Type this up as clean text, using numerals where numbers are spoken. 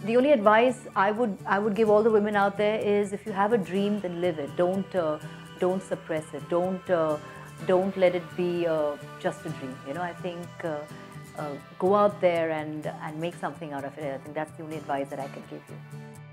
The only advice I would give all the women out there is, if you have a dream, then live it. Don't suppress it. Don't let it be just a dream. I think go out there and make something out of it. I think that's the only advice that I can give you.